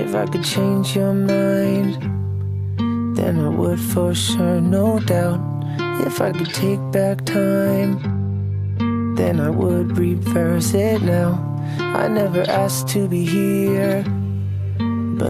If I could change your mind, then I would for sure, no doubt. If I could take back time, then I would reverse it now. I never asked to be here,